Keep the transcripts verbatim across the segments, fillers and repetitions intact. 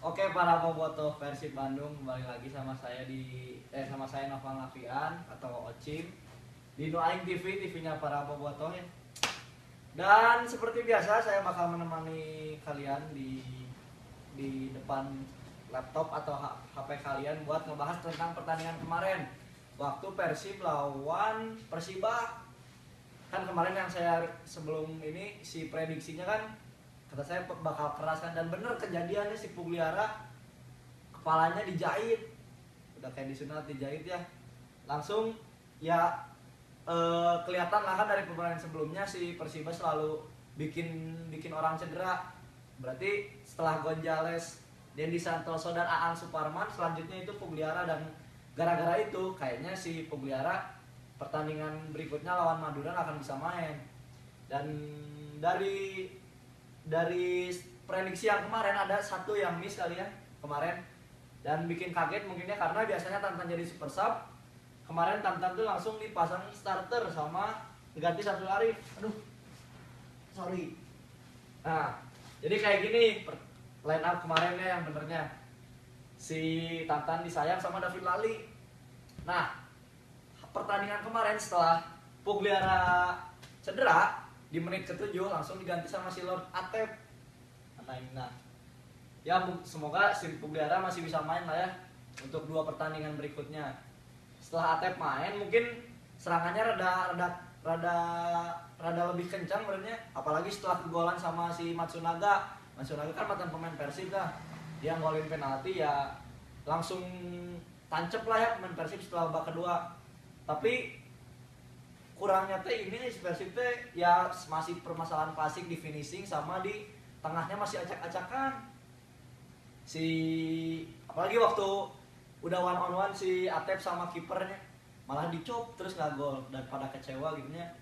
Oke, para bobotoh Persib Bandung, kembali lagi sama saya di eh sama saya Noval Nafian atau Ocim di Nuaing T V, T V-nya para bobotoh ya. Dan seperti biasa saya bakal menemani kalian di di depan laptop atau H P kalian buat ngebahas tentang pertandingan kemarin. Waktu Persib lawan Persiba. Kan kemarin yang saya sebelum ini si prediksinya kan kata saya bakal keras kan, dan bener kejadiannya si Pugliara kepalanya dijahit, udah kayak disunat dijahit ya, langsung ya eh, kelihatan lah kan dari permainan sebelumnya si Persiba selalu bikin bikin orang cedera. Berarti setelah Gonzales, Dendi Santoso dan Aan Suparman, selanjutnya itu Pugliara, dan gara-gara itu kayaknya si Pugliara pertandingan berikutnya lawan Madura akan bisa main. Dan dari dari prediksi yang kemarin ada satu yang miss kali ya kemarin, dan bikin kaget mungkinnya karena biasanya Tantan jadi super sub. Kemarin Tantan tuh langsung dipasang starter sama diganti Samsul Arif. Aduh, sorry. Nah, jadi kayak gini line up kemarinnya yang benernya. Si Tantan disayang sama David Lali. Nah, pertandingan kemarin setelah Pugliara cedera di menit ketujuh langsung diganti sama si Lord Atep. Nah, nah. Ya semoga si Pugliara masih bisa main lah ya untuk dua pertandingan berikutnya. Setelah Atep main mungkin serangannya rada rada rada rada lebih kencang sebenarnya, apalagi setelah kegolan sama si Matsunaga. Matsunaga kan mantan pemain Persib dah. Dia ngolin penalti ya langsung tancep lah ya pemain Persib setelah babak kedua. Tapi kurangnya teh ini Persib teh ya masih permasalahan klasik di finishing sama di tengahnya masih acak-acakan. Si apalagi waktu udah one on one si Atep sama kipernya malah dicop terus nggak gol, dan pada kecewa gitu nya.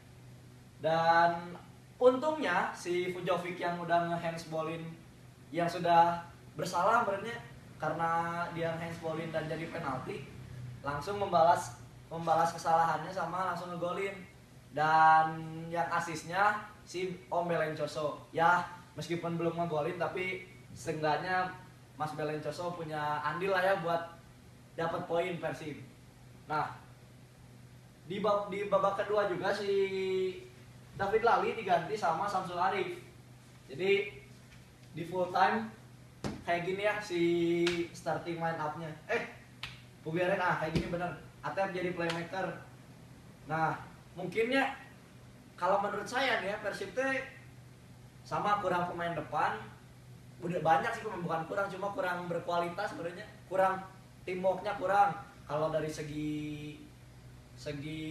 Dan untungnya si Fujovic yang udah nge-handsballin yang sudah bersalah sebenarnya karena dia nge-handsballin dan jadi penalti, langsung membalas membalas kesalahannya sama langsung ngegolin. Dan yang asisnya si Om Belencoso ya, meskipun belum ngegolin tapi seenggaknya Mas Belencoso punya andil lah ya buat dapat poin Persib. Nah, di bab di babak kedua juga si David Lali diganti sama Samsul Arif. Jadi di full time kayak gini ya si starting line up-nya. Eh, Pugliara ah kayak gini bener. Atep jadi playmaker. Nah, mungkinnya kalau menurut saya nih ya Persib teh sama kurang pemain depan. Udah banyak sih pemain, bukan kurang, cuma kurang berkualitas sebenarnya. Kurang teamworknya kurang. Kalau dari segi segi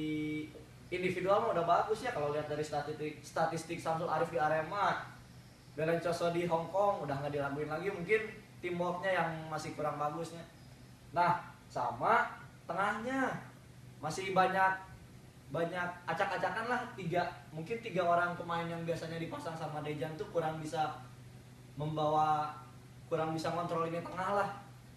individual mah udah bagus ya, kalau lihat dari statistik statistik Samsul Arif di Arema, Belencoso di Hong Kong udah nggak diraguin lagi, mungkin teamworknya yang masih kurang bagusnya. Nah, sama tengahnya masih banyak banyak acak-acakan lah, tiga mungkin tiga orang pemain yang biasanya dipasang sama Dejan tuh kurang bisa membawa kurang bisa kontrol ini tengah lah.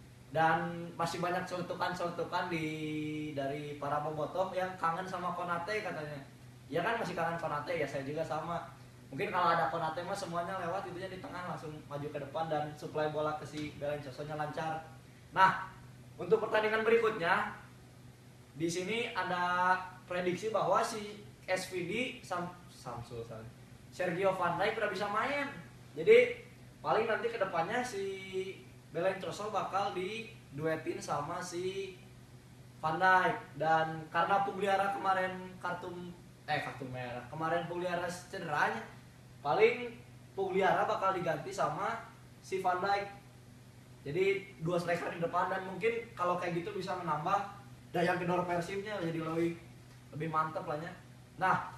Dan masih banyak celetukan-celetukan di dari para bobotoh yang kangen sama Konate katanya. Ya kan masih kangen Konate ya, saya juga sama. Mungkin kalau ada Konate mah semuanya lewat itunya di tengah langsung maju ke depan dan suplai bola ke si Belencoso-nya lancar. Nah, untuk pertandingan berikutnya di sini ada prediksi bahwa si S V D Sam, Samsul Sergio Van Dijk udah bisa main. Jadi paling nanti kedepannya si Belencoso bakal diduetin sama si Van Dijk. Dan karena Pugliara kemarin kartu eh kartu merah kemarin Pugliara cederanya, paling Pugliara bakal diganti sama si Van Dijk. Jadi dua striker di depan, dan mungkin kalau kayak gitu bisa menambah daya gedor Persibnya jadi lebih lebih mantep lah ya. Nah,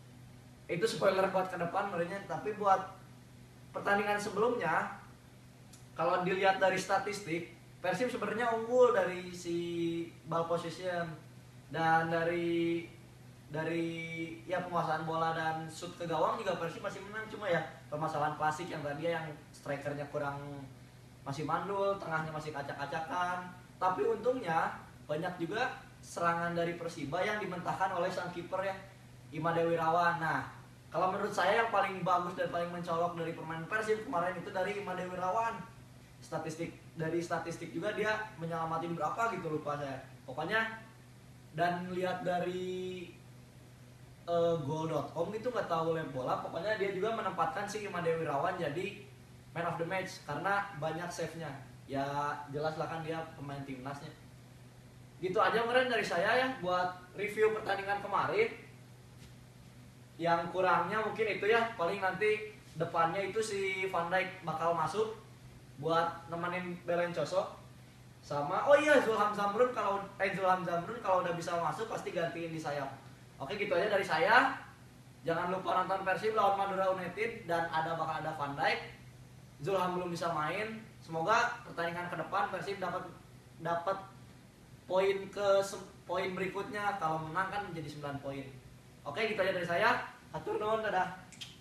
itu spoiler buat ke depan sebenarnya, tapi buat pertandingan sebelumnya kalau dilihat dari statistik Persib sebenarnya unggul dari si ball position dan dari dari ya penguasaan bola dan shoot ke gawang juga Persib masih menang. Cuma ya permasalahan klasik yang tadi yang strikernya kurang, masih mandul, tengahnya masih acak-acakan. Tapi untungnya banyak juga serangan dari Persiba yang dimentahkan oleh sang kiper ya, Imade Wirawan. Nah, kalau menurut saya yang paling bagus dan paling mencolok dari permainan Persib kemarin itu dari Imade Wirawan. statistik dari statistik juga dia menyelamatin berapa gitu lupa saya pokoknya. Dan lihat dari uh, goal dot com gitu nggak tahu lem bola, pokoknya dia juga menempatkan si Imade Wirawan jadi man of the match karena banyak save-nya. Ya jelas lah kan dia pemain timnasnya. Gitu aja kemarin dari saya ya buat review pertandingan kemarin. Yang kurangnya mungkin itu ya, paling nanti depannya itu si Van Dijk bakal masuk buat nemenin Belen Cosok. Sama oh iya Zulham Zamrun kalau eh Zulham Zamrun kalau udah bisa masuk pasti gantiin di sayap. Oke gitu aja dari saya. Jangan lupa nonton Persib lawan Madura United dan ada bakal ada Van Dijk. Zulham belum bisa main. Semoga pertandingan ke depan Persib dapat dapat poin ke poin berikutnya. Kalau menang kan menjadi sembilan poin. Oke gitu aja dari saya. Hatur nuhun, dadah.